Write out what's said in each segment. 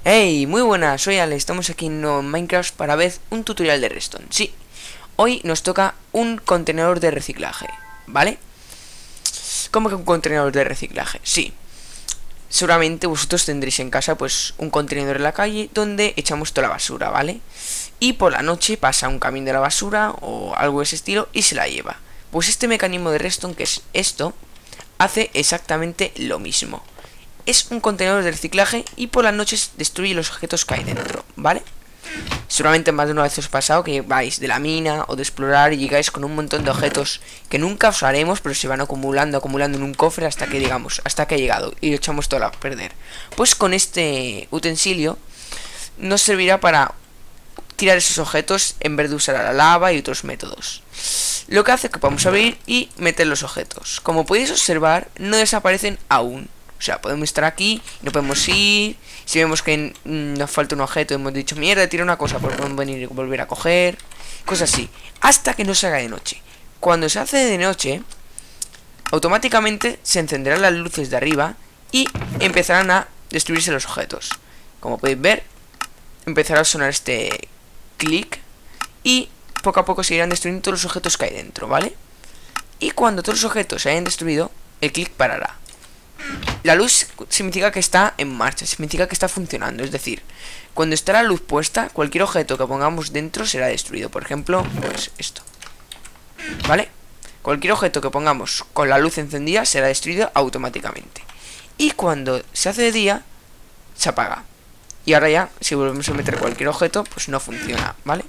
Hey, muy buenas, soy Ale, estamos aquí en Minecraft para ver un tutorial de Redstone. Sí, hoy nos toca un contenedor de reciclaje, ¿vale? ¿Cómo que un contenedor de reciclaje? Sí, seguramente vosotros tendréis en casa pues un contenedor en la calle donde echamos toda la basura, ¿vale? Y por la noche pasa un camión de la basura o algo de ese estilo y se la lleva. Pues este mecanismo de Redstone, que es esto, hace exactamente lo mismo. Es un contenedor de reciclaje y por las noches destruye los objetos que hay dentro, ¿vale? Seguramente más de una vez os ha pasado que vais de la mina o de explorar y llegáis con un montón de objetos que nunca usaremos, pero se van acumulando en un cofre hasta que digamos, hasta que ha llegado y lo echamos todo a perder. Pues con este utensilio nos servirá para tirar esos objetos en vez de usar a la lava y otros métodos. Lo que hace que podamos abrir y meter los objetos. Como podéis observar, no desaparecen aún. O sea, podemos estar aquí, no podemos ir. Si vemos que nos falta un objeto, hemos dicho, mierda, tira una cosa, pues podemos venir y volver a coger. Cosas así. Hasta que no se haga de noche. Cuando se hace de noche, automáticamente se encenderán las luces de arriba y empezarán a destruirse los objetos. Como podéis ver, empezará a sonar este clic y poco a poco se irán destruyendo todos los objetos que hay dentro, ¿vale? Y cuando todos los objetos se hayan destruido, el clic parará. La luz significa que está en marcha, significa que está funcionando. Es decir, cuando está la luz puesta, cualquier objeto que pongamos dentro será destruido. Por ejemplo, pues esto, ¿vale? Cualquier objeto que pongamos con la luz encendida será destruido automáticamente. Y cuando se hace de día, se apaga. Y ahora ya, si volvemos a meter cualquier objeto, pues no funciona, ¿vale?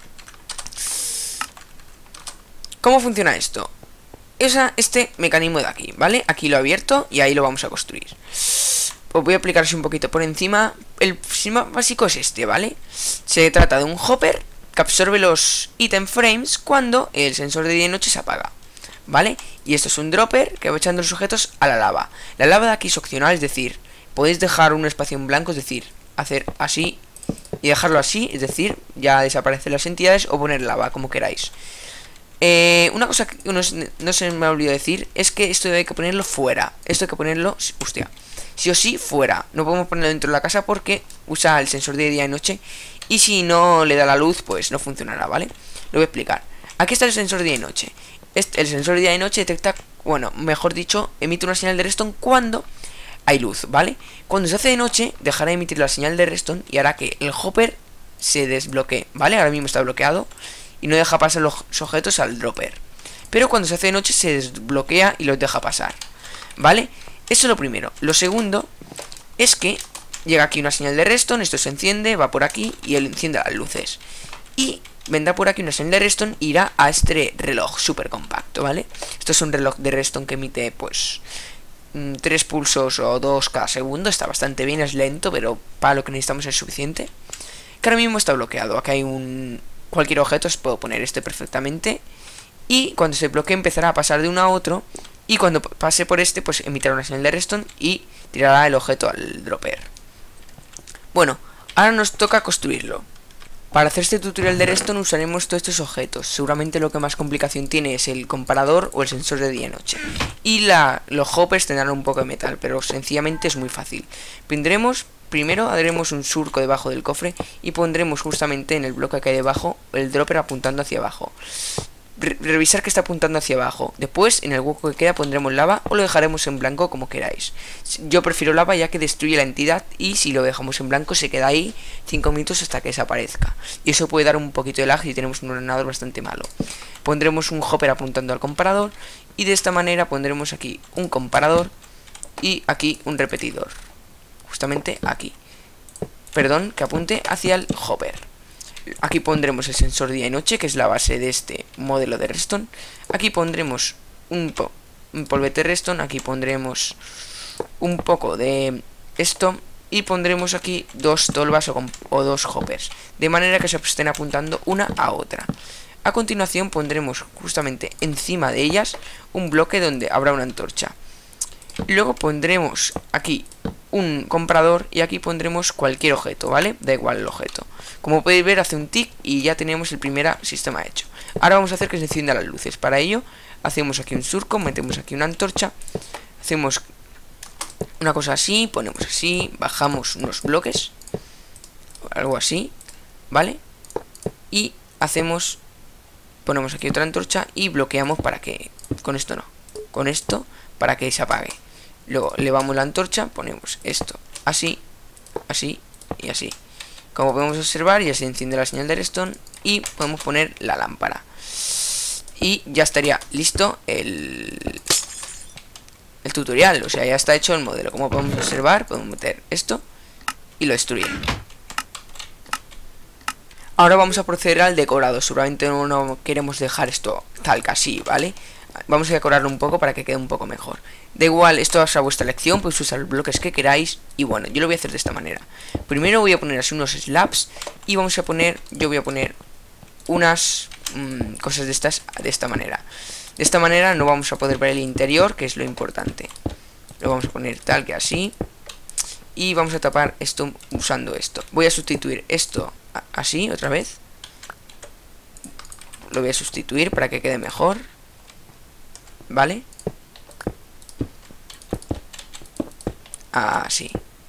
¿Cómo funciona esto? Usa este mecanismo de aquí, ¿vale? Aquí lo he abierto y ahí lo vamos a construir. Os voy a explicaros un poquito por encima. El sistema básico es este, ¿vale? Se trata de un hopper que absorbe los item frames cuando el sensor de día y noche se apaga, ¿vale? Y esto es un dropper que va echando los objetos a la lava. La lava de aquí es opcional, es decir, podéis dejar un espacio en blanco, es decir, hacer así y dejarlo así, es decir, ya desaparecen las entidades, o poner lava, como queráis. Una cosa que no se me ha olvidado decir es que esto hay que ponerlo fuera. Esto hay que ponerlo, hostia, sí o sí fuera. No podemos ponerlo dentro de la casa porque usa el sensor de día y noche. Y si no le da la luz, pues no funcionará, ¿vale? Lo voy a explicar. Aquí está el sensor de día y noche. El sensor de día y noche detecta, bueno, mejor dicho, emite una señal de redstone cuando hay luz, ¿vale? Cuando se hace de noche, dejará de emitir la señal de redstone y hará que el hopper se desbloquee, ¿vale? Ahora mismo está bloqueado y no deja pasar los objetos al dropper. Pero cuando se hace de noche se desbloquea y los deja pasar, ¿vale? Eso es lo primero. Lo segundo es que llega aquí una señal de redstone, esto se enciende, va por aquí y él enciende las luces. Y vendrá por aquí una señal de redstone e irá a este reloj súper compacto, ¿vale? Esto es un reloj de redstone que emite, pues, 3 pulsos o 2 cada segundo. Está bastante bien, es lento, pero para lo que necesitamos es suficiente. Que ahora mismo está bloqueado. Aquí hay cualquier objeto, os puedo poner este perfectamente. Y cuando se bloquee empezará a pasar de uno a otro. Y cuando pase por este, pues emitirá una señal de redstone y tirará el objeto al dropper. Bueno, ahora nos toca construirlo. Para hacer este tutorial de redstone usaremos todos estos objetos. Seguramente lo que más complicación tiene es el comparador o el sensor de día y noche. Y los hoppers tendrán un poco de metal, pero sencillamente es muy fácil. Primero haremos un surco debajo del cofre y pondremos justamente en el bloque que hay debajo el dropper apuntando hacia abajo. Revisar que está apuntando hacia abajo. Después, en el hueco que queda pondremos lava o lo dejaremos en blanco, como queráis. Yo prefiero lava ya que destruye la entidad, y si lo dejamos en blanco se queda ahí 5 minutos hasta que desaparezca. Y eso puede dar un poquito de lag si tenemos un ordenador bastante malo. Pondremos un hopper apuntando al comparador y de esta manera pondremos aquí un comparador y aquí un repetidor. Justamente aquí. Perdón, que apunte hacia el hopper. Aquí pondremos el sensor día y noche, que es la base de este modelo de redstone. Aquí pondremos un polvete redstone. Aquí pondremos un poco de esto. Y pondremos aquí 2 tolvas o 2 hoppers, de manera que se estén apuntando una a otra. A continuación pondremos justamente encima de ellas un bloque donde habrá una antorcha. Luego pondremos aquí un comprador y aquí pondremos cualquier objeto, ¿vale? Da igual el objeto. Como podéis ver, hace un tic y ya tenemos el primer sistema hecho. Ahora vamos a hacer que se enciendan las luces. Para ello hacemos aquí un surco, metemos aquí una antorcha, hacemos una cosa así, ponemos así, bajamos unos bloques algo así, ¿vale? Y ponemos aquí otra antorcha y bloqueamos para que, con esto no, con esto para que se apague. Luego elevamos la antorcha, ponemos esto así, así y así. Como podemos observar, ya se enciende la señal de redstone y podemos poner la lámpara. Y ya estaría listo el tutorial, o sea, ya está hecho el modelo. Como podemos observar, podemos meter esto y lo destruye. Ahora vamos a proceder al decorado. Seguramente no queremos dejar esto tal que así, ¿vale? Vamos a decorarlo un poco para que quede un poco mejor. Da igual, esto es a vuestra elección, podéis usar los bloques que queráis. Y bueno, yo lo voy a hacer de esta manera. Primero voy a poner así unos slabs y vamos a poner, yo voy a poner unas cosas de estas de esta manera. De esta manera no vamos a poder ver el interior, que es lo importante. Lo vamos a poner tal que así. Y vamos a tapar esto usando esto. Voy a sustituir esto así otra vez. Lo voy a sustituir para que quede mejor, ¿vale? Así.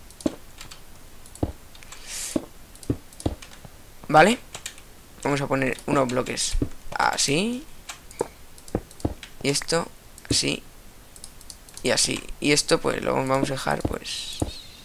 ¿Vale? Vamos a poner unos bloques así. Y esto así. Y así. Y esto pues lo vamos a dejar pues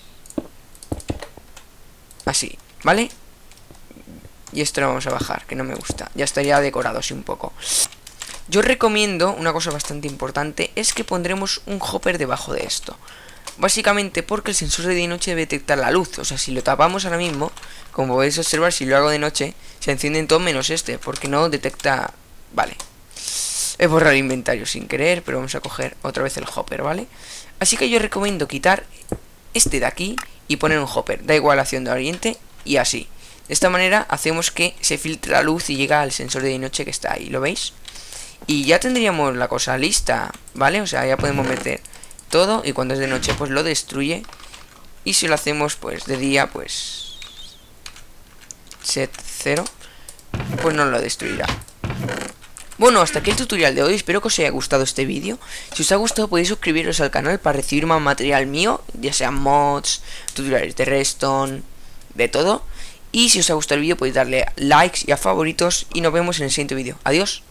así, ¿vale? Y esto lo vamos a bajar, que no me gusta. Ya estaría decorado así un poco. Yo recomiendo, una cosa bastante importante, es que pondremos un hopper debajo de esto. Básicamente porque el sensor de día y noche debe detectar la luz. O sea, si lo tapamos ahora mismo, como podéis observar, si lo hago de noche, se encienden todos menos este, porque no detecta... Vale. He borrado el inventario sin querer, pero vamos a coger otra vez el hopper, ¿vale? Así que yo recomiendo quitar este de aquí y poner un hopper. Da igual hacia de oriente y así. De esta manera hacemos que se filtre la luz y llega al sensor de día y noche que está ahí, ¿lo veis? Y ya tendríamos la cosa lista, ¿vale? O sea, ya podemos meter todo y cuando es de noche pues lo destruye. Y si lo hacemos pues de día pues set 0, pues no lo destruirá. Bueno, hasta aquí el tutorial de hoy, espero que os haya gustado este vídeo. Si os ha gustado podéis suscribiros al canal para recibir más material mío, ya sean mods, tutoriales de redstone, de todo. Y si os ha gustado el vídeo podéis darle likes y a favoritos y nos vemos en el siguiente vídeo. Adiós.